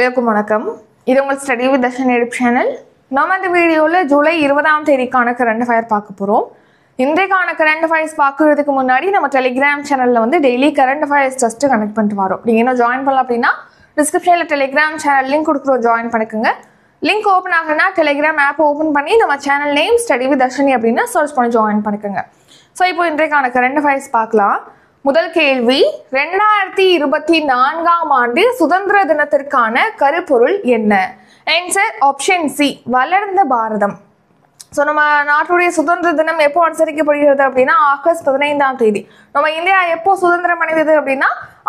எல்லோருக்கும் வணக்கம். இது உங்கள் study with Darshan YouTube channel. நம்ம இந்த வீடியோவில் ஜூலை 20ஆம் தேதிக்கான கரண்ட் அஃபயர் பார்க்க போகிறோம். இன்றைக்கான கரண்ட் அஃபயர்ஸ் பார்க்குறதுக்கு முன்னாடி நம்ம டெலிகிராம் சேனலில் வந்து daily current affairs test connect பண்ணிட்டு வரோம். நீங்கள் இன்னும் ஜாயின் பண்ணலாம் அப்படின்னா டிஸ்கிரிப்ஷனில் டெலிகிராம் சேனல் லிங்க் கொடுக்குறோம், ஜாயின் பண்ணிக்கோங்க. லிங்க் ஓப்பன் ஆகுனா டெலிகிராம் ஆப் ஓப்பன் பண்ணி நம்ம channel name study with Darshini அப்படின்னு சர்ச் பண்ணி ஜாயின் பண்ணிக்கோங்க. ஸோ இப்போ இன்றைக்கான கரண்ட் அஃபயர்ஸ் பார்க்கலாம். முதல் கேள்வி, 2024ஆம் ஆண்டு சுதந்திர தினத்திற்கான கருப்பொருள் என்ன? ஆன்சர் ஆப்ஷன் சி, வளர்ந்த பாரதம். ஸோ நம்ம நாட்டுடைய சுதந்திர தினம் எப்போ அனுசரிக்கப்படுகிறது அப்படின்னா ஆகஸ்ட் 15ஆம் தேதி. நம்ம இந்தியா எப்போ சுதந்திரம் அடைந்தது அப்படின்னா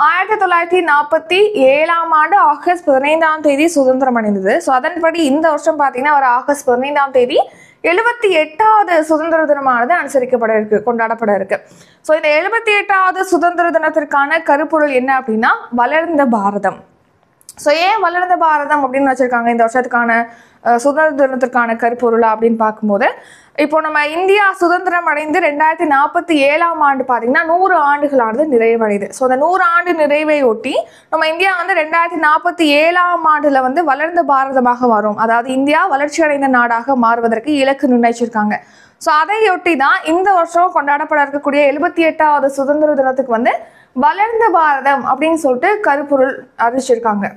1947ஆம் ஆண்டு ஆகஸ்ட் 15ஆம் தேதி சுதந்திரம் அடைந்தது. ஸோ அதன்படி இந்த வருஷம் பார்த்தீங்கன்னா ஒரு ஆகஸ்ட் 15ஆம் தேதி 78வது சுதந்திர தினமானது கொண்டாடப்பட இருக்கு. ஸோ இந்த 78வது சுதந்திர தினத்திற்கான கருப்பொருள் என்ன அப்படின்னா வளர்ந்த பாரதம். ஸோ ஏன் வளர்ந்த பாரதம் அப்படின்னு வச்சிருக்காங்க இந்த வருஷத்துக்கான சுதந்திர தினத்திற்கான கருப்பொருளா அப்படின்னு பார்க்கும்போது, இப்போ நம்ம இந்தியா சுதந்திரம் அடைந்து 2047ஆம் ஆண்டு பார்த்தீங்கன்னா 100 ஆண்டுகளானது நிறைவடையுது. ஸோ அந்த 100 ஆண்டு நிறைவை ஒட்டி நம்ம இந்தியா வந்து 2047ஆம் ஆண்டுல வந்து வளர்ந்த பாரதமாக வரும், அதாவது இந்தியா வளர்ச்சி அடைந்த நாடாக மாறுவதற்கு இலக்கு நிர்ணயிச்சிருக்காங்க. ஸோ அதையொட்டி தான் இந்த வருஷம் கொண்டாடப்பட இருக்கக்கூடிய 78வது சுதந்திர தினத்துக்கு வந்து வளர்ந்த பாரதம் அப்படின்னு சொல்லிட்டு கருப்பொருள் அறிவிச்சிருக்காங்க.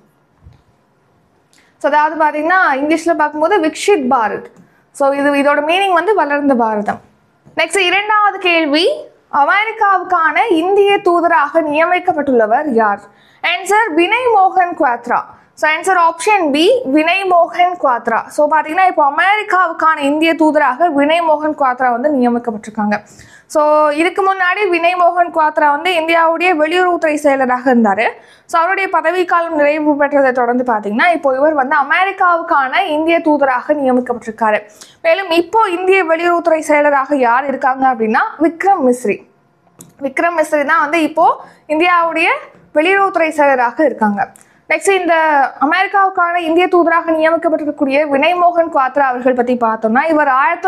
ஸோ அதாவது பார்த்தீங்கன்னா இங்கிலீஷில் பார்க்கும்போது விக்ஷித் பாரத். ஸோ இதோட மீனிங் வந்து வளர்ந்த பாரதம். நெக்ஸ்ட் இரண்டாவது கேள்வி, அமெரிக்காவுக்கான இந்திய தூதராக நியமிக்கப்பட்டுள்ளவர் யார்? ஆன்சர் வினய் மோகன் Kwatra. So answer option B, Vinay மோகன் குவாத்ரா. ஸோ பார்த்தீங்கன்னா இப்போ அமெரிக்காவுக்கான இந்திய தூதராக வினய் மோகன் குவாத்ரா வந்து நியமிக்கப்பட்டிருக்காங்க. ஸோ இதுக்கு முன்னாடி வினய் மோகன் குவாத்ரா வந்து இந்தியாவுடைய வெளியுறவுத்துறை செயலராக இருந்தார். ஸோ அவருடைய பதவிக்காலம் நிறைவு பெற்றதை தொடர்ந்து பார்த்தீங்கன்னா இப்போ இவர் வந்து அமெரிக்காவுக்கான இந்திய தூதராக நியமிக்கப்பட்டிருக்காரு. மேலும் இப்போ இந்திய வெளியுறவுத்துறை செயலராக யார் இருக்காங்க அப்படின்னா விக்ரம் மிஸ்ரி. விக்ரம் மிஸ்ரி தான் வந்து இப்போ இந்தியாவுடைய வெளியுறவுத்துறை செயலராக இருக்காங்க. நெக்ஸ்ட் இந்த அமெரிக்காவுக்கான இந்திய தூதராக நியமிக்கப்பட்டிருக்கக்கூடிய வினய் மோகன் குவாத்ரா அவர்கள் பற்றி பார்த்தோம்னா இவர்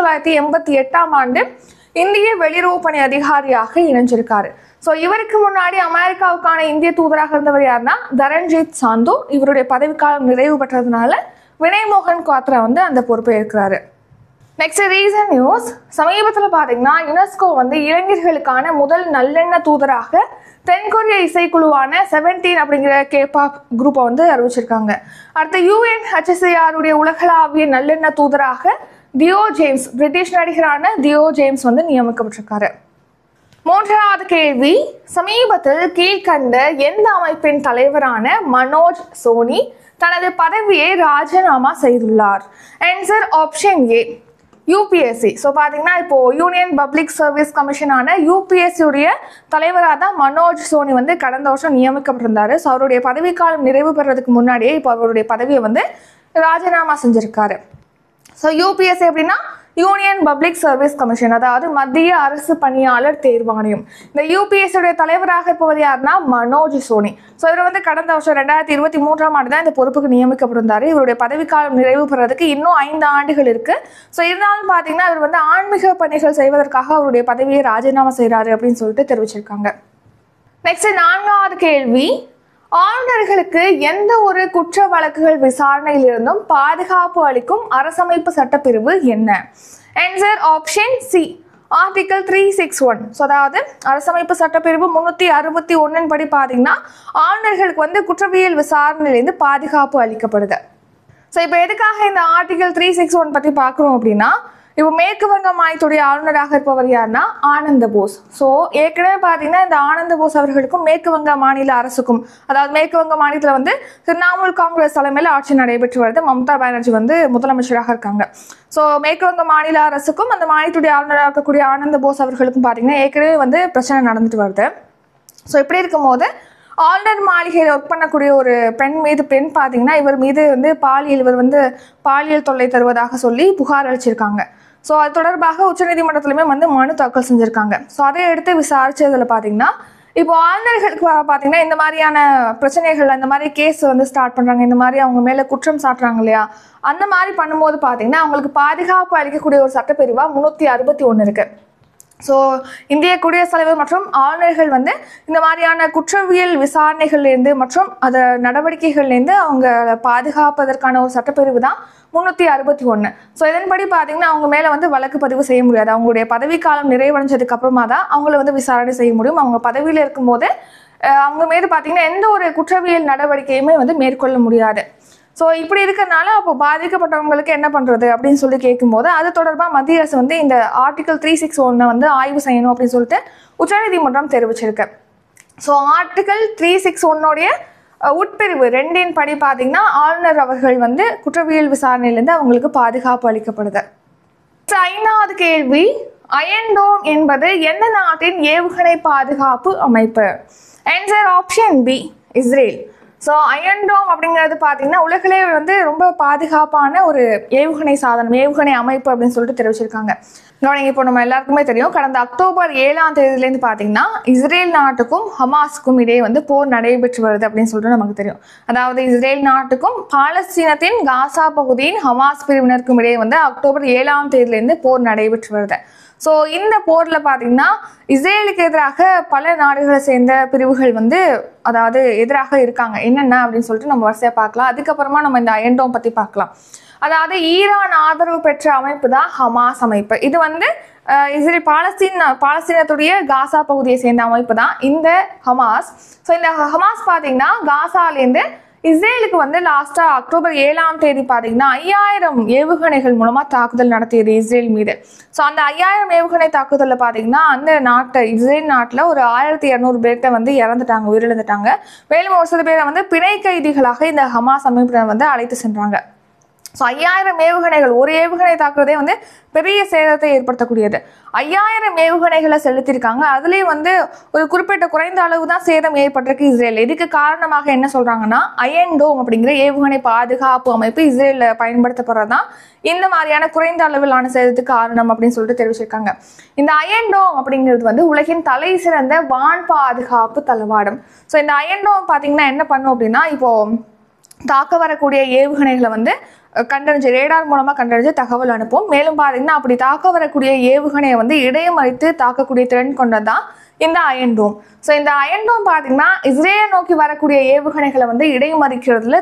1988ஆம் ஆண்டு இந்திய வெளியுறவு பணி அதிகாரியாக இணைஞ்சிருக்காரு. ஸோ இவருக்கு முன்னாடி அமெரிக்காவுக்கான இந்திய தூதராக இருந்தவர் யாருன்னா தரண்ஜித் சாந்து. இவருடைய பதவிக்காலம் நிறைவு பெற்றதுனால வினய் மோகன் குவாத்ரா வந்து அந்த பொறுப்பை ஏற்கிறாரு. நெக்ஸ்ட் ரீசன்ட் நியூஸ், சமீபத்தில் பார்த்தீங்கன்னா யுனெஸ்கோ வந்து இளைஞர்களுக்கான முதல் நல்லெண்ண தூதராக தென்கொரிய இசைக்குழுவான 17 அப்படிங்கிற கேபாப் குரூப்பை வந்து அறிவிச்சிருக்காங்க. அடுத்து UNHCRுடைய உலகளாவிய நல்லெண்ண தூதராக தியோ ஜேம்ஸ், பிரிட்டிஷ் நடிகரான தியோ ஜேம்ஸ் வந்து நியமிக்கப்பட்டிருக்காரு. மூன்றாவது கேள்வி, சமீபத்தில் கீழ்கண்ட எந்த அமைப்பின் தலைவரான மனோஜ் சோனி தனது பதவியை ராஜினாமா செய்துள்ளார்? Answer option A, UPSC. So பார்த்தீங்கன்னா இப்போ யூனியன் பப்ளிக் சர்வீஸ் கமிஷனான யூபிஎஸ்சியுடைய தலைவராக தான் மனோஜ் சோனி வந்து கடந்த வருஷம் நியமிக்கப்பட்டிருந்தாரு. ஸோ அவருடைய பதவிக்காலம் நிறைவு பெறதுக்கு முன்னாடியே இப்போ அவருடைய பதவியை வந்து ராஜினாமா செஞ்சிருக்காரு. ஸோ யூபிஎஸ்சி அப்படின்னா யூனியன் பப்ளிக் சர்வீஸ் கமிஷன், அதாவது மத்திய அரசு பணியாளர் தேர்வாணையம். இந்த யூபிஎஸ்சியுடைய தலைவராக இருப்பவர் யாருன்னா மனோஜ் சோனி. ஸோ இவர் வந்து கடந்த வருஷம் 2023ஆம் ஆண்டு தான் இந்த பொறுப்புக்கு நியமிக்கப்பட்டிருந்தார். இவருடைய பதவிக்காலம் நிறைவு பெறதுக்கு இன்னும் 5 ஆண்டுகள் இருக்கு. ஸோ இருந்தாலும் பார்த்தீங்கன்னா இவர் வந்து ஆன்மீக பணிகள் செய்வதற்காக அவருடைய பதவியை ராஜினாமா செய்கிறாரு அப்படின்னு சொல்லிட்டு தெரிவிச்சிருக்காங்க. நெக்ஸ்ட் நான்காவது கேள்வி, ஆளுநர்களுக்கு எந்த ஒரு குற்ற வழக்குகள் விசாரணையில் இருந்தும் பாதுகாப்பு அளிக்கும் அரசமைப்பு சட்டப்பிரிவு என்ன? Answer option C, article 361. So அதாவது அரசமைப்பு சட்டப்பிரிவு 361 படி பார்த்தீங்கன்னா ஆளுநர்களுக்கு வந்து குற்றவியல் விசாரணையிலேருந்து பாதுகாப்பு அளிக்கப்படுது. ஸோ இப்போ எதுக்காக இந்த ஆர்டிகல் 361 பற்றி பார்க்குறோம் அப்படின்னா, இப்போ மேற்கு வங்க மாநிலத்துடைய ஆளுநராக இருப்பவர் யாருன்னா ஆனந்த போஸ். ஸோ ஏற்கனவே பார்த்தீங்கன்னா இந்த ஆனந்த போஸ் அவர்களுக்கும் மேற்கு வங்க மாநில அரசுக்கும், அதாவது மேற்கு வங்க மாநிலத்தில் வந்து திரிணாமுல் காங்கிரஸ் தலைமையில் ஆட்சி நடைபெற்று வருது. மம்தா பானர்ஜி வந்து முதலமைச்சராக இருக்காங்க. ஸோ மேற்கு வங்க மாநில அரசுக்கும் அந்த மாநிலத்துடைய ஆளுநராக இருக்கக்கூடிய ஆனந்த போஸ் அவர்களுக்கும் பார்த்தீங்கன்னா ஏற்கனவே வந்து பிரச்சனை நடந்துட்டு வருது. ஸோ இப்படி இருக்கும்போது ஆளுநர் மாளிகையில் ஒர்க் பண்ணக்கூடிய ஒரு பெண் பார்த்தீங்கன்னா இவர் மீது வந்து பாலியல் தொல்லை தருவதாக சொல்லி புகார் அளிச்சிருக்காங்க. ஸோ அது தொடர்பாக உச்சநீதிமன்றத்திலுமே வந்து மனு தாக்கல் செஞ்சுருக்காங்க. ஸோ அதை எடுத்து விசாரிச்சதில் பார்த்தீங்கன்னா இப்போ ஆளுநர்களுக்கு பார்த்தீங்கன்னா இந்த மாதிரியான பிரச்சனைகள், இந்த மாதிரி கேஸ் வந்து ஸ்டார்ட் பண்ணுறாங்க, இந்த மாதிரி அவங்க மேலே குற்றம் சாட்டுறாங்க இல்லையா, அந்த மாதிரி பண்ணும்போது பார்த்தீங்கன்னா அவங்களுக்கு பாதுகாப்பு அளிக்கக்கூடிய ஒரு சட்டப்பிரிவாக 361 இருக்குது. ஸோ இந்திய குடியரசுத் தலைவர் மற்றும் ஆளுநர்கள் வந்து இந்த மாதிரியான குற்றவியல் விசாரணைகள்லேருந்து மற்றும் அதை நடவடிக்கைகள்லேருந்து அவங்க பாதுகாப்பதற்கான ஒரு சட்டப்பிரிவு தான் 361. ஸோ இதன்படி பார்த்தீங்கன்னா அவங்க மேலே வந்து வழக்கு பதிவு செய்ய முடியாது. அவங்களுடைய பதவிக்காலம் நிறைவடைஞ்சதுக்கு அப்புறமா தான் அவங்கள வந்து விசாரணை செய்ய முடியும். அவங்க பதவியில் இருக்கும்போது அவங்க மீது பார்த்தீங்கன்னா எந்த ஒரு குற்றவியல் நடவடிக்கையுமே வந்து மேற்கொள்ள முடியாது. ஸோ இப்படி இருக்கிறதுனால அப்போ பாதிக்கப்பட்டவங்களுக்கு என்ன பண்ணுறது அப்படின்னு சொல்லி கேட்கும்போது அது தொடர்பாக மத்திய அரசு வந்து இந்த ஆர்டிகல் 361 வந்து ஆய்வு செய்யணும் அப்படின்னு சொல்லிட்டு உச்சநீதிமன்றம் தெரிவிச்சிருக்கு. ஸோ ஆர்டிகல் 361 உட்பிரிவு 2 படி பார்த்தீங்கன்னா ஆளுநர் அவர்கள் வந்து குற்றவியல் விசாரணையிலேருந்து அவங்களுக்கு பாதுகாப்பு அளிக்கப்படுது. 5வது கேள்வி, அயன் டோம் என்பது எந்த நாட்டின் ஏவுகணை பாதுகாப்பு அமைப்பு? Answer option B, Israel. So iron dome அப்படிங்கிறது பார்த்தீங்கன்னா உலகிலே வந்து ரொம்ப பாதுகாப்பான ஒரு ஏவுகணை சாதனம், ஏவுகணை அமைப்பு அப்படின்னு சொல்லிட்டு தெரிவிச்சிருக்காங்க. கவனிங்க, இப்போ நம்ம எல்லாருக்குமே தெரியும், கடந்த அக்டோபர் 7ஆம் தேதியிலேருந்து பார்த்தீங்கன்னா இஸ்ரேல் நாட்டுக்கும் ஹமாஸுக்கும் இடையே வந்து போர் நடைபெற்று வருது அப்படின்னு சொல்லிட்டு நமக்கு தெரியும். அதாவது இஸ்ரேல் நாட்டுக்கும் பாலஸ்தீனத்தின் காசா பகுதியின் ஹமாஸ் பிரிவினருக்கும் இடையே வந்து அக்டோபர் 7ஆம் தேதியிலேருந்து போர் நடைபெற்று வருது. ஸோ இந்த போரில் பார்த்தீங்கன்னா இஸ்ரேலுக்கு எதிராக பல நாடுகளை சேர்ந்த பிரிவுகள் வந்து அதாவது எதிராக இருக்காங்க. என்னென்ன அப்படின்னு சொல்லிட்டு நம்ம வரிசையாக பார்க்கலாம். அதுக்கப்புறமா நம்ம இந்த அயன் டோம் பற்றி பார்க்கலாம். அதாவது ஈரான் ஆதரவு பெற்ற அமைப்பு தான் ஹமாஸ் அமைப்பு. இது வந்து இஸ்ரேல் பாலஸ்தீனத்துடைய காசா பகுதியை சேர்ந்த அமைப்பு தான் இந்த ஹமாஸ். ஸோ இந்த ஹமாஸ் பார்த்தீங்கன்னா காசாலேருந்து இஸ்ரேலுக்கு வந்து லாஸ்ட்டாக அக்டோபர் 7ஆம் தேதி பார்த்தீங்கன்னா 5000 ஏவுகணைகள் மூலமாக தாக்குதல் நடத்தியது இஸ்ரேல் மீது. ஸோ அந்த 5000 ஏவுகணை தாக்குதலில் பார்த்தீங்கன்னா அந்த இஸ்ரேல் நாட்டில் ஒரு 1200 பேர்கிட்ட வந்து உயிரிழந்துட்டாங்க. மேலும் ஒரு சில பேரை வந்து பிணை கைதிகளாக இந்த ஹமாஸ் அமைப்பினர் வந்து அழைத்து சென்றாங்க. ஸோ 5000 ஏவுகணைகள், ஒரு ஏவுகணை தாக்குறதே வந்து பெரிய சேதத்தை ஏற்படுத்தக்கூடியது. 5000 ஏவுகணைகளை செலுத்தியிருக்காங்க. அதுலேயும் வந்து ஒரு குறிப்பிட்ட குறைந்த அளவு தான் சேதம் ஏற்பட்டிருக்கு இஸ்ரேல். இதுக்கு காரணமாக என்ன சொல்கிறாங்கன்னா அயன் டோம் அப்படிங்கிற ஏவுகணை பாதுகாப்பு அமைப்பு இஸ்ரேலில் பயன்படுத்தப்படுறது தான் இந்த மாதிரியான குறைந்த அளவிலான சேதத்துக்கு காரணம் அப்படின்னு சொல்லிட்டு தெரிவிச்சிருக்காங்க. இந்த அயன் டோம் அப்படிங்கிறது வந்து உலகின் தலை சிறந்த வான் பாதுகாப்பு தளவாடம். ஸோ இந்த அயன் டோம் பார்த்தீங்கன்னா என்ன பண்ணும் அப்படின்னா, இப்போது தாக்க வரக்கூடிய ஏவுகணைகளை வந்து கண்டறிஞ்சு ரேடார் மூலமாக கண்டறிஞ்சு தகவல் அனுப்பும். மேலும் பார்த்தீங்கன்னா அப்படி தாக்க வரக்கூடிய ஏவுகணையை வந்து இடைமறித்து தாக்கக்கூடிய திறன் கொண்டது தான் இந்த அயன் டோம். ஸோ இந்த அயன் டோம் பார்த்தீங்கன்னா இஸ்ரேலை நோக்கி வரக்கூடிய ஏவுகணைகளை வந்து இடைமறிக்கிறதுல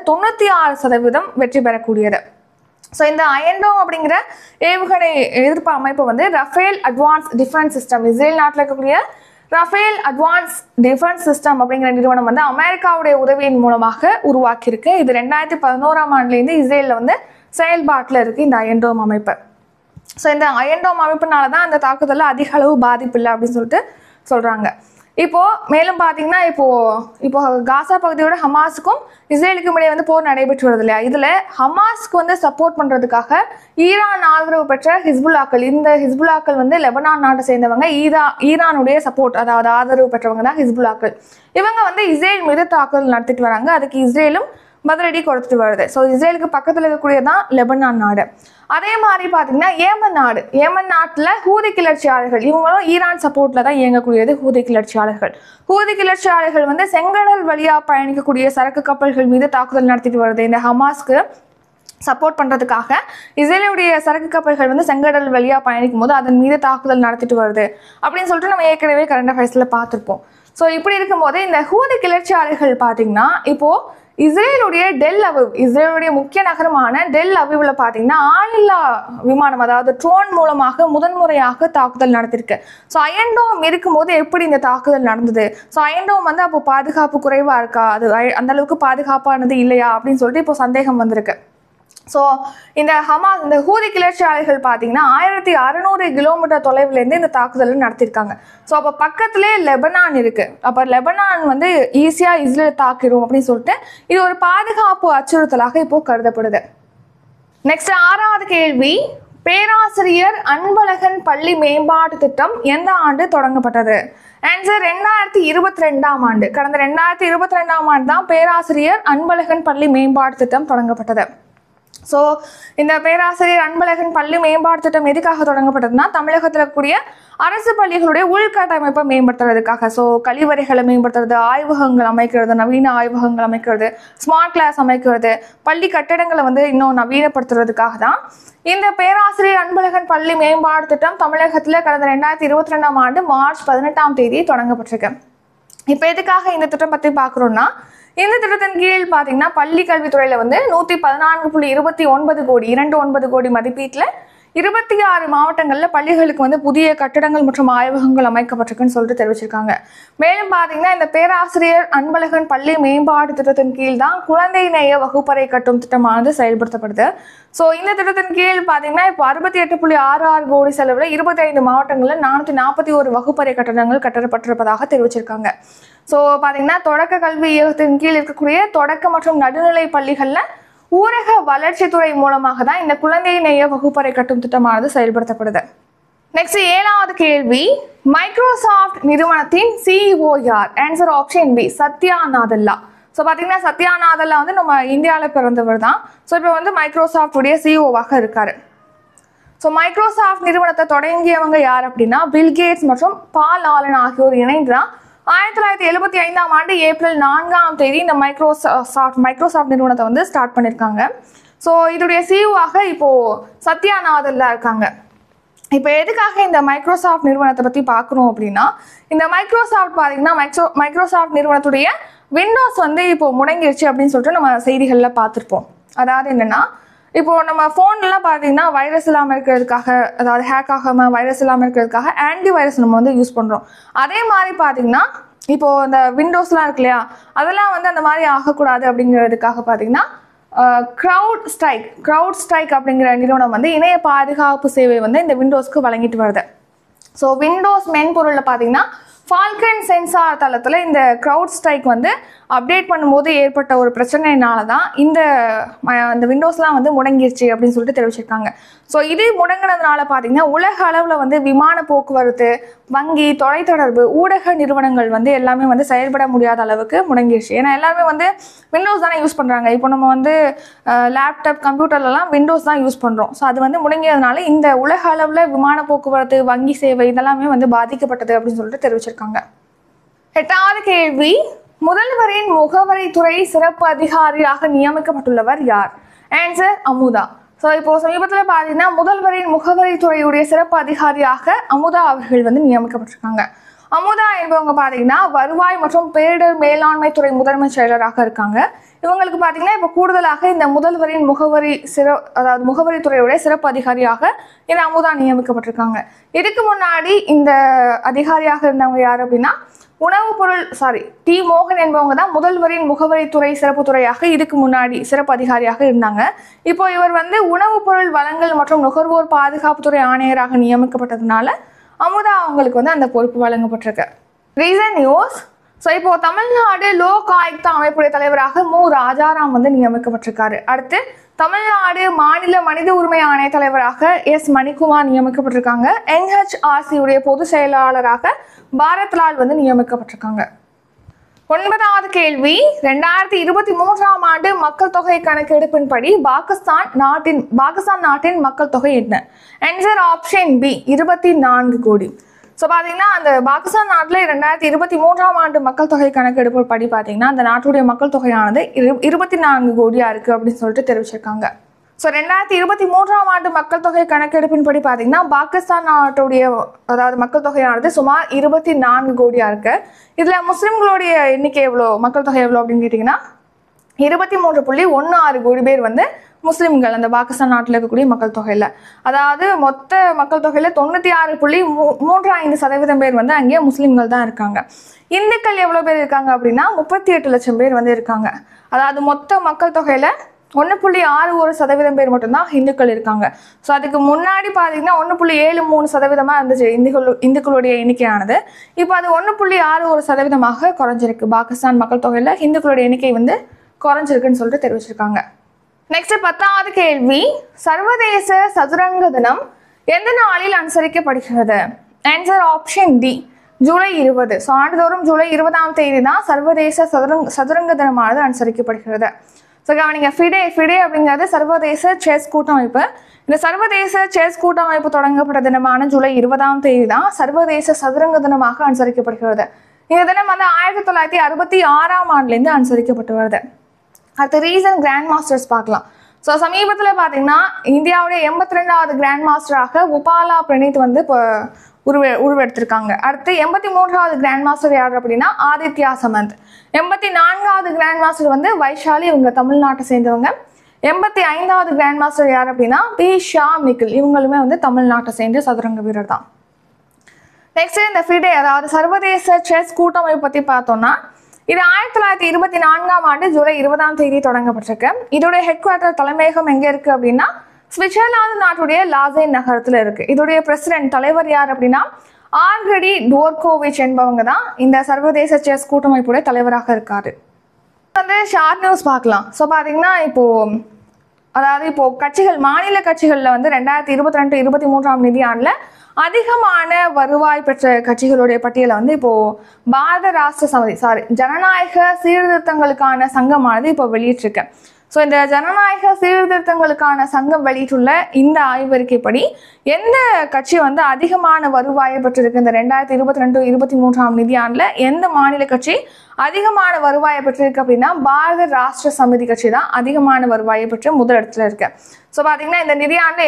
96% வெற்றி பெறக்கூடியது. ஸோ இந்த அயன் டோம் அப்படிங்கிற ஏவுகணை எதிர்ப்பு அமைப்பு வந்து Rafael advance defence system, Israel நாட்டில் இருக்கக்கூடிய ரஃபேல் அட்வான்ஸ் டிஃபென்ஸ் சிஸ்டம் அப்படிங்கிற நிறுவனம் வந்து அமெரிக்காவுடைய உதவியின் மூலமாக உருவாக்கியிருக்கு. இது 2011ஆம் ஆண்டுலேருந்து இஸ்ரேலில் வந்து செயல்பாட்டில் இருக்குது இந்த அயன் டோம் அமைப்பு. ஸோ இந்த அயன் டோம் அமைப்புனால தான் அந்த தாக்குதலில் அதிக அளவு பாதிப்பு இல்லை அப்படின்னு சொல்லிட்டு சொல்கிறாங்க. இப்போது மேலும் பார்த்தீங்கன்னா இப்போ காசா பகுதியோட ஹமாஸுக்கும் இஸ்ரேலுக்கும் இடையே வந்து போர் நடைபெற்று வருது இல்லையா, இதில் ஹமாஸ்க்கு வந்து சப்போர்ட் பண்ணுறதுக்காக ஈரான் ஆதரவு பெற்ற ஹிஸ்புல்லாக்கள், இந்த ஹிஸ்புல்லாக்கள் வந்து லெபனான் நாட்டை சேர்ந்தவங்க, ஈரானுடைய சப்போர்ட் அதாவது ஆதரவு பெற்றவங்க தான் ஹிஸ்புல்லாக்கள். இவங்க வந்து இஸ்ரேல் மீது தாக்குதல் நடத்திட்டு வராங்க. அதுக்கு இஸ்ரேலும் பதிலடி கொடுத்துட்டு வருது. ஸோ இஸ்ரேலுக்கு பக்கத்தில் இருக்கக்கூடியதான் லெபனான் நாடு. அதே மாதிரி பார்த்தீங்கன்னா ஏமன் நாட்டில் ஹூதி கிளர்ச்சியாளர்கள், இவங்களும் ஈரான் சப்போர்ட்டில் தான் இயங்கக்கூடியது ஹூதி கிளர்ச்சியாளர்கள் வந்து செங்கடல் வழியாக பயணிக்கக்கூடிய சரக்கு கப்பல்கள் மீது தாக்குதல் நடத்திட்டு வருது. இந்த ஹமாஸ்க்கு சப்போர்ட் பண்ணுறதுக்காக இஸ்ரேலுடைய சரக்கு கப்பல்கள் வந்து செங்கடல் வழியாக பயணிக்கும் போது அதன் மீது தாக்குதல் நடத்திட்டு வருது அப்படின்னு சொல்லிட்டு நம்ம ஏற்கனவே கரண்ட் அஃபேர்ஸில் பார்த்துருப்போம். ஸோ இப்படி இருக்கும்போது இந்த ஹூதி கிளர்ச்சியாளர்கள் பார்த்தீங்கன்னா இப்போது இஸ்ரேலுடைய முக்கிய நகரமான டெல் அவிவ்ல பார்த்தீங்கன்னா ஆளில்லா விமானம் அதாவது ட்ரோன் மூலமாக முதன்முறையாக தாக்குதல் நடத்திருக்கு. ஸோ அயன் டோம் இருக்கும்போது எப்படி இந்த தாக்குதல் நடந்தது, ஸோ அயன் டோம் வந்து அப்போ பாதுகாப்பு குறைவாக இருக்கா, அது அந்த அளவுக்கு பாதுகாப்பானது இல்லையா அப்படின்னு சொல்லிட்டு இப்போ சந்தேகம் வந்திருக்கு. ஸோ இந்த ஹூதி கிளர்ச்சியாளர்கள் பார்த்தீங்கன்னா 1600 கிலோமீட்டர் தொலைவிலேருந்து இந்த தாக்குதல் நடத்தியிருக்காங்க. ஸோ அப்போ பக்கத்துலேயே லெபனான் இருக்குது. அப்போ லெபனான் வந்து ஈஸியாக இஸ்ரேல் தாக்கிடும் அப்படின்னு சொல்லிட்டு இது ஒரு பாதுகாப்பு அச்சுறுத்தலாக இப்போது கருதப்படுது. நெக்ஸ்ட் 6வது கேள்வி, பேராசிரியர் அன்பழகன் பள்ளி மேம்பாட்டு திட்டம் எந்த ஆண்டு தொடங்கப்பட்டது? ஆன்சர் 2022ஆம் ஆண்டு. கடந்த 2022ஆம் ஆண்டு தான் பேராசிரியர் அன்பழகன் பள்ளி மேம்பாட்டு திட்டம் தொடங்கப்பட்டது. ஸோ இந்த பேராசிரியர் அன்பழகன் பள்ளி மேம்பாட்டு திட்டம் எதுக்காக தொடங்கப்பட்டதுன்னா தமிழகத்தில் இருக்கக்கூடிய அரசு பள்ளிகளுடைய உள்கட்டமைப்பை மேம்படுத்துறதுக்காக. ஸோ கழிவறைகளை மேம்படுத்துறது, ஆய்வகங்கள் அமைக்கிறது, நவீன ஆய்வகங்கள் அமைக்கிறது, ஸ்மார்ட் கிளாஸ் அமைக்கிறது, பள்ளி கட்டடங்களை வந்து இன்னும் நவீனப்படுத்துறதுக்காக தான் இந்த பேராசிரியர் அன்பழகன் பள்ளி மேம்பாட்டு திட்டம் தமிழகத்தில் கடந்த 2022ஆம் ஆண்டு மார்ச் 18ஆம் தேதி தொடங்கப்பட்டிருக்கு. இப்போ எதுக்காக இந்த திட்டம் பற்றி பார்க்குறோம்னா, இந்த திட்டத்தின் கீழ் பார்த்தீங்கன்னா பள்ளி கல்வித்துறையில் வந்து 114.29 கோடி 29 கோடி மதிப்பீட்டில் 26 மாவட்டங்களில் பள்ளிகளுக்கு வந்து புதிய கட்டடங்கள் மற்றும் ஆய்வகங்கள் அமைக்கப்பட்டிருக்குன்னு சொல்லிட்டு தெரிவிச்சிருக்காங்க. மேலும் பார்த்தீங்கன்னா இந்த பேராசிரியர் அன்பழகன் பள்ளி மேம்பாட்டு திட்டத்தின் கீழ் தான் குழந்தை நேய வகுப்பறை கட்டும் திட்டமானது செயல்படுத்தப்படுது. ஸோ இந்த திட்டத்தின் கீழ் பார்த்தீங்கன்னா இப்போ 68.66 கோடி செலவில் 25 மாவட்டங்களில் 441 வகுப்பறை கட்டடங்கள் கட்டப்பட்டிருப்பதாக தெரிவிச்சிருக்காங்க. ஸோ பார்த்தீங்கன்னா தொடக்க கல்வி இயக்கத்தின் கீழ் இருக்கக்கூடிய தொடக்க மற்றும் நடுநிலை பள்ளிகளில் ஊரக வளர்ச்சித்துறை மூலமாக தான் இந்த குழந்தை நேய வகுப்பறை கட்டும் திட்டமானது செயல்படுத்தப்படுது. நெக்ஸ்ட் 7வது கேள்வி, மைக்ரோசாஃப்ட் நிறுவனத்தின் CEO யார்? Answer option B, Satya Nadella. So பார்த்தீங்கன்னா சத்யா நாதல்லா வந்து நம்ம இந்தியாவில் பிறந்தவர் தான். ஸோ இப்போ வந்து மைக்ரோசாஃப்டுடைய CEOவாக இருக்காரு. ஸோ மைக்ரோசாஃப்ட் நிறுவனத்தை தொடங்கியவங்க யார் அப்படின்னா பில்கேட்ஸ் மற்றும் பால் ஆலன் ஆகியோர் இணைந்து தான் 1975ஆம் ஆண்டு ஏப்ரல் 4ஆம் தேதி இந்த மைக்ரோசாஃப்ட் நிறுவனத்தை வந்து ஸ்டார்ட் பண்ணியிருக்காங்க. ஸோ இதோடைய CEOவாக இப்போது சத்யா நாதல்லா இருக்காங்க. இப்போ எதுக்காக இந்த மைக்ரோசாஃப்ட் நிறுவனத்தை பற்றி பார்க்குறோம் அப்படின்னா, இந்த மைக்ரோசாஃப்ட் பார்த்தீங்கன்னா மைக்ரோசாஃப்ட் நிறுவனத்துடைய விண்டோஸ் வந்து இப்போ முடங்கிருச்சு அப்படின்னு சொல்லிட்டு நம்ம செய்திகளில் பார்த்துருப்போம். அதாவது என்னென்னா, இப்போது நம்ம ஃபோன்லாம் பார்த்தீங்கன்னா வைரஸ் இல்லாமல் இருக்கிறதுக்காக, அதாவது ஹேக் ஆகாமல் வைரஸ் இல்லாமல் இருக்கிறதுக்காக ஆன்டி வைரஸ் நம்ம வந்து யூஸ் பண்ணுறோம். அதே மாதிரி பார்த்தீங்கன்னா இப்போது இந்த விண்டோஸ்லாம் இருக்கு இல்லையா, அதெல்லாம் வந்து அந்த மாதிரி ஆகக்கூடாது அப்படிங்கிறதுக்காக பார்த்தீங்கன்னா க்ரௌட் ஸ்ட்ரைக் அப்படிங்கிற நிறுவனம் வந்து இணைய பாதுகாப்பு சேவை வந்து இந்த விண்டோஸ்க்கு வழங்கிட்டு வருது. ஸோ விண்டோஸ் மென்பொருளில் பார்த்தீங்கன்னா ஃபால்கன் சென்சார் தளத்தில் இந்த க்ரௌட் ஸ்ட்ரைக் வந்து அப்டேட் பண்ணும்போது ஏற்பட்ட ஒரு பிரச்சனையினால தான் இந்த விண்டோஸ்லாம் வந்து முடங்கிருச்சு அப்படின்னு சொல்லிட்டு தெரிவிச்சிருக்காங்க. ஸோ இது முடங்கினதுனால பார்த்தீங்கன்னா உலக அளவில் வந்து விமான போக்குவரத்து, வங்கி, தொலைத்தொடர்பு, ஊடக நிறுவனங்கள் வந்து எல்லாமே வந்து செயல்பட முடியாத அளவுக்கு முடங்கிருச்சு. ஏன்னா எல்லாருமே வந்து விண்டோஸ் தானே யூஸ் பண்ணுறாங்க. இப்போ நம்ம வந்து லேப்டாப், கம்ப்யூட்டர்லலாம் விண்டோஸ் தான் யூஸ் பண்ணுறோம். ஸோ அது வந்து முடங்கியதுனால இந்த உலக அளவில் விமான போக்குவரத்து, வங்கி சேவை இதெல்லாமே வந்து பாதிக்கப்பட்டது அப்படின்னு சொல்லிட்டு தெரிவிச்சிருக்காங்க. 8வது கேள்வி, முதல்வரின் முகவரித்துறை சிறப்பு அதிகாரியாக நியமிக்கப்பட்டுள்ளவர் யார்? ஆன்சர் அமுதா. ஸோ இப்போ சமீபத்தில் பார்த்தீங்கன்னா முதல்வரின் முகவரித்துறையுடைய சிறப்பு அதிகாரியாக அமுதா அவர்கள் வந்து நியமிக்கப்பட்டிருக்காங்க. அமுதா என்பவங்க பார்த்தீங்கன்னா வருவாய் மற்றும் பேரிடர் மேலாண்மை துறை முதன்மை செயலராக இருக்காங்க. இவங்களுக்கு பார்த்தீங்கன்னா இப்போ கூடுதலாக இந்த முதல்வரின் முகவரித்துறையுடைய சிறப்பு அதிகாரியாக இந்த அமுதா நியமிக்கப்பட்டிருக்காங்க. இதுக்கு முன்னாடி இந்த அதிகாரியாக இருந்தவங்க யார் அப்படின்னா டி மோகன் என்பவங்க தான் முதல்வரின் முகவரித்துறை சிறப்பு துறையாக இதுக்கு முன்னாடி சிறப்பு அதிகாரியாக இருந்தாங்க. இப்போ இவர் வந்து உணவுப் பொருள் வழங்கல் மற்றும் நுகர்வோர் பாதுகாப்புத்துறை ஆணையராக நியமிக்கப்பட்டதுனால அமுதா அவங்களுக்கு வந்து அந்த பொறுப்பு வழங்கப்பட்டிருக்கு. Reason news. ஸோ இப்போ தமிழ்நாடு லோக் ஆயுக்தா அமைப்புடைய தலைவராக மு ராஜாராம் வந்து நியமிக்கப்பட்டிருக்காரு. அடுத்து தமிழ்நாடு மாநில மனித உரிமை ஆணைய தலைவராக எஸ் மணிக்குமார் நியமிக்கப்பட்டிருக்காங்க. NHRC உடைய பொதுச் செயலாளராக பாரத்லால் வந்து நியமிக்கப்பட்டிருக்காங்க. 9வது கேள்வி, 2023ஆம் ஆண்டு மக்கள் தொகை கணக்கெடுப்பின்படி பாகிஸ்தான் நாட்டின் மக்கள் தொகை என்ன? ஆன்சர் ஆப்ஷன் பி, 24 கோடி. ஸோ பார்த்தீங்கன்னா அந்த பாகிஸ்தான் நாட்டில் 2023ஆம் ஆண்டு மக்கள் தொகை கணக்கெடுப்பு படி பார்த்தீங்கன்னா அந்த நாட்டுடைய மக்கள் தொகையானது 24 கோடியாக இருக்குது அப்படின்னு சொல்லிட்டு தெரிவிச்சிருக்காங்க. ஸோ 2023ஆம் ஆண்டு மக்கள் தொகை கணக்கெடுப்பின்படி பார்த்தீங்கன்னா பாகிஸ்தான் நாட்டுடைய மக்கள் தொகையானது சுமார் 24 கோடியாக இருக்குது. இதில் முஸ்லீம்களுடைய எண்ணிக்கை மக்கள் தொகை எவ்வளோ அப்படின்னு கேட்டிங்கன்னா 23.16 கோடி பேர் வந்து முஸ்லீம்கள் அந்த பாகிஸ்தான் நாட்டில் இருக்கக்கூடிய மக்கள் தொகையில். அதாவது மொத்த மக்கள் தொகையில் 96.35% பேர் வந்து அங்கேயே முஸ்லீம்கள் தான் இருக்காங்க. இந்துக்கள் எவ்வளோ பேர் இருக்காங்க அப்படின்னா 38 லட்சம் பேர் வந்து இருக்காங்க. அதாவது மொத்த மக்கள் தொகையில் 1.61% பேர் மட்டும்தான் இந்துக்கள் இருக்காங்க. ஸோ அதுக்கு முன்னாடி பார்த்தீங்கன்னா 1.73% இருந்துச்சு இந்துக்களுடைய எண்ணிக்கையானது. இப்போ அது 1.61% குறைஞ்சிருக்கு. பாகிஸ்தான் மக்கள் தொகையில் இந்துக்களுடைய எண்ணிக்கை வந்து குறைஞ்சிருக்குன்னு சொல்லிட்டு தெரிவிச்சிருக்காங்க. நெக்ஸ்ட் 10வது கேள்வி, சர்வதேச சதுரங்க தினம் எந்த நாளில் அனுசரிக்கப்படுகிறது? ஆன்சர் ஆப்ஷன் டி, ஜூலை 20. ஸோ ஆண்டுதோறும் ஜூலை 20ஆம் தேதி தான் சர்வதேச சதுரங்க தினமானது அனுசரிக்கப்படுகிறது. ஸோ கவனிங்க, ஃபிடே அப்படிங்கிறது சர்வதேச செஸ் கூட்டமைப்பு. இந்த சர்வதேச செஸ் கூட்டமைப்பு தொடங்கப்பட்ட தினமான ஜூலை 20ஆம் தேதி தான் சர்வதேச சதுரங்க தினமாக அனுசரிக்கப்படுகிறது. இந்த தினம் வந்து 1966ஆம் ஆண்டுலேருந்து அனுசரிக்கப்பட்டு வருது. அடுத்த ரீசன்ட் கிராண்ட் மாஸ்டர்ஸ் பார்க்கலாம். ஸோ சமீபத்தில் பார்த்தீங்கன்னா இந்தியாவுடைய 82வது கிராண்ட் மாஸ்டராக உபாலா பிரணீத் வந்து இப்போ உருவெடுத்திருக்காங்க. அடுத்து 83வது கிராண்ட் மாஸ்டர் யார் அப்படின்னா ஆதித்யா சமந்த். 84வது கிராண்ட் மாஸ்டர் வந்து வைஷாலி, இவங்க தமிழ்நாட்டை சேர்ந்தவங்க. 85வது கிராண்ட் மாஸ்டர் யார் அப்படின்னா பி ஷா மிக்கில், இவங்களுமே வந்து தமிழ்நாட்டை சேர்ந்த சதுரங்க வீரர் தான். நெக்ஸ்ட் இந்த ஃபிடே அதாவது சர்வதேச செஸ் கூட்டமைப்பு பற்றி பார்த்தோம்னா இது 1924ஆம் ஆண்டு ஜூலை 20ஆம் தேதி தொடங்கப்பட்டிருக்கு. இதோடைய ஹெட் குவார்ட்டர் தலைமையகம் எங்கே இருக்குது அப்படின்னா சுவிட்சர்லாந்து நாட்டுடைய லாசைன் நகரத்தில் இருக்குது. இதோடைய பிரசிடென்ட் தலைவர் யார் அப்படின்னா ஆர்கடி டோர்கோவிச் என்பவங்க தான் இந்த சர்வதேச செஸ் கூட்டமைப்புடைய தலைவராக இருக்காரு. வந்து ஷார்ட் நியூஸ் பார்க்கலாம். ஸோ பார்த்தீங்கன்னா இப்போ கட்சிகள், மாநில கட்சிகளில் வந்து 2022-23ஆம் நிதியாண்டில் அதிகமான வருவாய் பெற்ற கட்சிகளுடைய பட்டியலை வந்து இப்போ பாரத ராஷ்டிர சமிதி ஜனநாயக சீர்திருத்தங்களுக்கான சங்கமானது இப்போ வெளியிட்டிருக்கு. ஸோ இந்த ஜனநாயக சீர்திருத்தங்களுக்கான சங்கம் வெளியிட்டுள்ள இந்த ஆய்வறிக்கைப்படி எந்த கட்சி வந்து அதிகமான வருவாயை பெற்றிருக்கு இந்த 2022-23ஆம் நிதியாண்டில் எந்த மாநில கட்சி அதிகமான வருவாயை பெற்றிருக்கு அப்படின்னா பாரத ராஷ்டிர சமிதி கட்சி தான் அதிகமான வருவாயை பெற்று முதலிடத்துல இருக்கு. ஸோ பார்த்தீங்கன்னா இந்த நிதியாண்டில்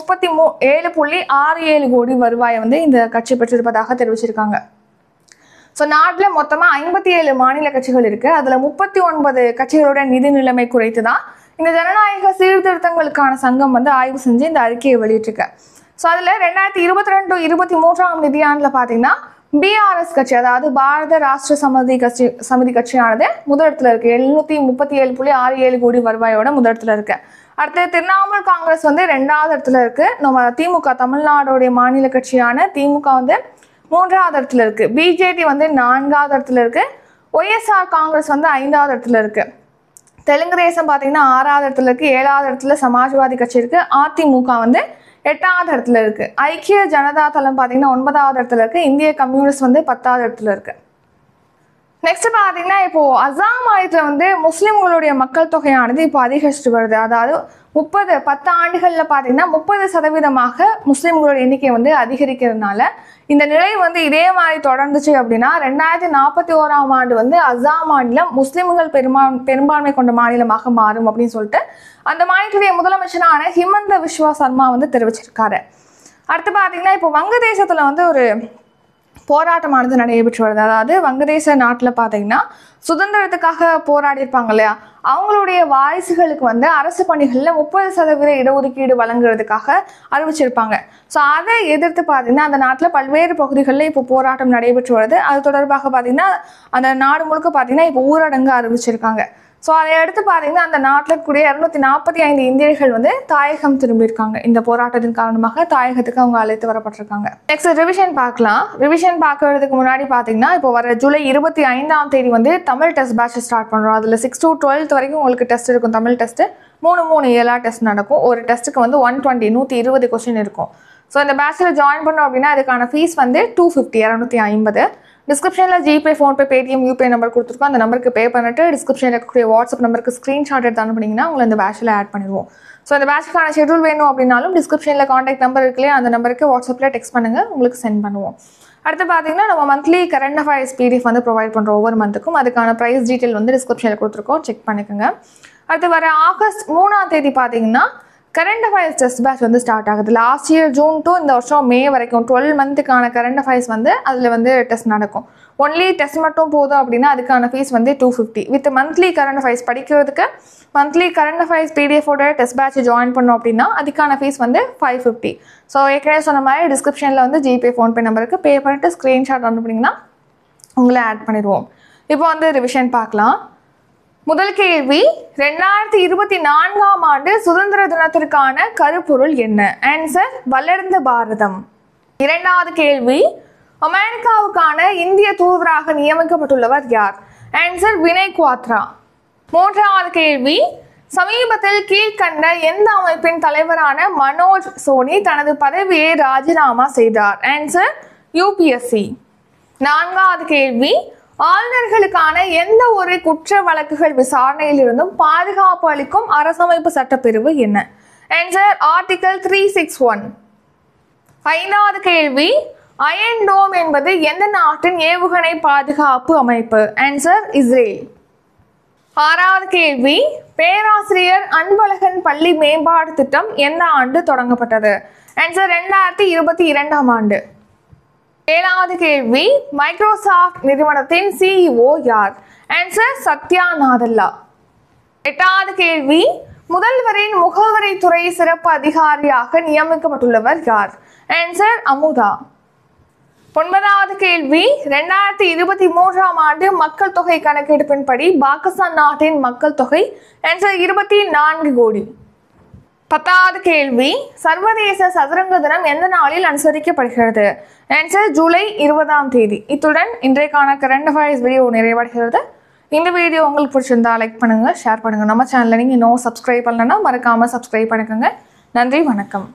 737.67 கோடி வருவாயை வந்து இந்த கட்சி பெற்றிருப்பதாக தெரிவிச்சிருக்காங்க. ஸோ நாட்டில் மொத்தமாக 57 மாநில கட்சிகள் இருக்குது. அதில் 39 கட்சிகளோட நிதி நிலைமை குறித்து தான் இந்த ஜனநாயக சீர்திருத்தங்களுக்கான சங்கம் வந்து ஆய்வு செஞ்சு இந்த அறிக்கையை வெளியிட்டிருக்கு. ஸோ அதில் 2022-23ஆம் நிதியாண்டில் பார்த்தீங்கன்னா பிஆர்எஸ் கட்சி அதாவது பாரத ராஷ்டிர சமிதி கட்சியானது முதலிடத்தில் இருக்குது. 737.67 கோடி வருவாயோட முதலிடத்தில் இருக்கு. அடுத்து திரிணாமுல் காங்கிரஸ் வந்து 2வது இடத்துல இருக்குது. நம்ம திமுக தமிழ்நாடுடைய மாநில கட்சியான திமுக வந்து 3வது இடத்துல இருக்கு. பிஜேபி வந்து 4வது இடத்துல இருக்கு. ஒய்எஸ்ஆர் காங்கிரஸ் வந்து 5வது இடத்துல இருக்கு. தெலுங்கு தேசம் பார்த்தீங்கன்னா 6வது இடத்துல இருக்கு. 7வது இடத்துல சமாஜ்வாதி கட்சி இருக்கு. அதிமுக வந்து 8வது இடத்துல இருக்கு. ஐக்கிய ஜனதா தளம் பார்த்தீங்கன்னா 9வது இடத்துல இருக்கு. இந்திய கம்யூனிஸ்ட் வந்து 10வது இடத்துல இருக்கு. நெக்ஸ்ட் பார்த்தீங்கன்னா இப்போ அசாம் மாநிலத்தில் வந்து முஸ்லிம்களுடைய மக்கள் தொகையானது இப்போ அதிகரிச்சுட்டு வருது. அதாவது 10 ஆண்டுகளில் பார்த்தீங்கன்னா 30% முஸ்லிம்களோட எண்ணிக்கை வந்து அதிகரிக்கிறதுனால இந்த நிலை வந்து இதே மாதிரி தொடர்ந்துச்சு அப்படின்னா 2041ஆம் ஆண்டு வந்து அசாம் மாநிலம் முஸ்லிம்கள் பெரும்பான்மை கொண்ட மாநிலமாக மாறும் அப்படின்னு சொல்லிட்டு அந்த மாநிலத்துடைய முதலமைச்சரான ஹிமந்த விஸ்வா சர்மா வந்து தெரிவிச்சிருக்காரு. அடுத்து பார்த்தீங்கன்னா இப்போ வங்கதேசத்தில் வந்து ஒரு போராட்டமானது நடைபெற்று வருது. அதாவது வங்கதேச நாட்டில் பார்த்தீங்கன்னா சுதந்திரத்துக்காக போராடி இருப்பாங்க இல்லையா, அவங்களுடைய வாரிசுகளுக்கு வந்து அரசு பணிகளில் 30% இடஒதுக்கீடு வழங்குறதுக்காக அறிவிச்சிருப்பாங்க. ஸோ அதை எதிர்த்து பார்த்தீங்கன்னா அந்த நாட்டில் பல்வேறு பகுதிகளில் இப்போ போராட்டம் நடைபெற்று வருது. அது தொடர்பாக பார்த்தீங்கன்னா அந்த நாடு முழுக்க பார்த்தீங்கன்னா இப்போ ஊரடங்கு அறிவிச்சிருக்காங்க. ஸோ அதை அடுத்து பார்த்தீங்கன்னா அந்த நாட்டில் இருக்கக்கூடிய 245 இந்தியர்கள் வந்து தாயகம் திரும்பியிருக்காங்க. இந்த போராட்டத்தின் காரணமாக தாயகத்துக்கு அவங்க அழைத்து வரப்பட்டிருக்காங்க. நெக்ஸ்ட் ரிவிஷன் பார்க்கலாம். ரிவிஷன் பார்க்கறதுக்கு முன்னாடி பார்த்தீங்கன்னா இப்போ வர ஜூலை 25ஆம் தேதி வந்து தமிழ் டெஸ்ட் பேட்ச் ஸ்டார்ட் பண்ணுறோம். அதில் 6 to 12 வரைக்கும் உங்களுக்கு டெஸ்ட் இருக்கும். தமிழ் டெஸ்ட்டு 3 இயலா டெஸ்ட் நடக்கும். ஒரு டெஸ்ட்டுக்கு வந்து 120 கொஸ்டின் இருக்கும். ஸோ இந்த பேட்சில் ஜாயின் பண்ணோம் அப்படின்னா அதுக்கான ஃபீஸ் வந்து 250. டிஸ்கிரிப்ஷனில் GPay, PhonePe, Paytm, UPI number கொடுத்துருக்கோம். அந்த நம்பருக்கு பே பண்ணிட்டு டிஸ்கிரிப்ஷனில் இருக்கக்கூடிய வாட்ஸ்அப் நம்பருக்கு ஸ்க்ரீன்ஷாட் எடுத்து அனுப்புனீங்கன்னா உங்களை இந்த பேட்சில் ஆட் பண்ணிடுவோம். ஸோ இந்த பேட்சுக்கான ஷெட்யூல் வேணும் அப்படின்னாலும் டிஸ்கிரிப்ஷனில் காண்டாக்ட் நம்பர் இருக்குல்லையே அந்த நம்பருக்கு வாட்ஸ்அப்பில் டெக்ஸ்ட் பண்ணுங்கள், உங்களுக்கு சென்ட் பண்ணுவோம். அடுத்து பார்த்தீங்கன்னா நம்ம மந்த்லி கரண்ட் அஃபேர்ஸ் பிடிஎஃப் வந்து ப்ரொவைட் பண்ணுறோம் ஒவ்வொரு மந்த்துக்கும். அதுக்கான ப்ரைஸ் டீட்டெயில் வந்து டிஸ்கிரிப்ஷனில் கொடுத்துருக்கோம், செக் பண்ணிக்கோங்க. அடுத்து வர ஆகஸ்ட் 3ஆம் தேதி பார்த்தீங்கன்னா கரண்ட் அஃபேர்ஸ் டெஸ்ட் பேட்ச் வந்து ஸ்டார்ட் ஆகுது. லாஸ்ட் இயர் ஜூன் to இந்த வருஷம் மே வரைக்கும் 12 மந்த்துக்கான கரண்ட் அஃபேர்ஸ் வந்து அதில் வந்து டெஸ்ட் நடக்கும். ஒன்லி டெஸ்ட் மட்டும் போதும் அப்படின்னா அதுக்கான ஃபீஸ் வந்து 250. வித் மந்த்லி கரண்ட் அஃபேர்ஸ் படிக்கிறதுக்கு மந்த்லி கரண்ட் அஃபேர்ஸ் பிடிஎஃபோட டெஸ்ட் பேட்ச் ஜாயின் பண்ணோம் அப்படின்னா அதுக்கான ஃபீஸ் வந்து 550. ஸோ ஏற்கனவே சொன்ன மாதிரி டிஸ்கிரிப்ஷனில் வந்து ஜிபே, ஃபோன்பே நம்பருக்கு பே பண்ணிட்டு ஸ்க்ரீன்ஷாட் அனுப்புனீங்கன்னா உங்களை ஆட் பண்ணிடுவோம். இப்போ வந்து ரிவிஷன் பார்க்கலாம். முதல் கேள்வி, 2024ஆம் ஆண்டு சுதந்திர தினத்திற்கான கருப்பொருள் என்ன? ஆன்சர் வளர்ந்த பாரதம். இரண்டாவது கேள்வி, அமெரிக்காவுக்கான இந்திய தூதராக நியமிக்கப்பட்டுள்ளவர் யார்? ஆன்சர் வினய் குவாத்ரா. மூன்றாவது கேள்வி, சமீபத்தில் கீழ்கண்ட எந்த அமைப்பின் தலைவரான மனோஜ் சோனி தனது பதவியை ராஜினாமா செய்தார்? Answer UPSC. நான்காவது கேள்வி, ஆளுநர்களுக்கான எந்த ஒரு குற்ற வழக்குகள் விசாரணையில் இருந்தும் பாதுகாப்பு அளிக்கும் அரசமைப்பு சட்டப்பிரிவு என்ன? Answer article 361. 5வது கேள்வி, அயன் டோம் என்பது எந்த நாட்டின் ஏவுகணை பாதுகாப்பு அமைப்பு? Answer Israel. 6வது கேள்வி, பேராசிரியர் அன்பழகன் பள்ளி மேம்பாடு திட்டம் எந்த ஆண்டு தொடங்கப்பட்டது? ஆன்சர் 2022ஆம் ஆண்டு. 7வது கேள்வி, மைக்ரோசாஃப்ட் நிறுவனத்தின் CEO யார்? ஆன்சர் சத்யா நாதல்லா. 8வது கேள்வி, முதல்வரின் முகவரித்துறை சிறப்பு அதிகாரியாக நியமிக்கப்பட்டுள்ளவர் யார்? ஆன்சர் அமுதா. 9வது கேள்வி, 2023ஆம் ஆண்டு மக்கள் தொகை கணக்கெடுப்பின்படி பாகிஸ்தான் நாட்டின் மக்கள் தொகை? ஆன்சர் 24 கோடி. 10வது கேள்வி, சர்வதேச சதுரங்க தினம் எந்த நாளில் அனுசரிக்கப்படுகிறது? ஆன்சர் ஜூலை 20ஆம் தேதி. இத்துடன் இன்றைக்கான கரண்ட் அஃபேர்ஸ் வீடியோ நிறைவடைகிறது. இந்த வீடியோ உங்களுக்கு பிடிச்சிருந்தா லைக் பண்ணுங்க, ஷேர் பண்ணுங்க. நம்ம சேனலை நீங்க இன்னும் சப்ஸ்கிரைப் பண்ணலன்னா மறக்காம சப்ஸ்கிரைப் பண்ணிக்கோங்க. நன்றி, வணக்கம்.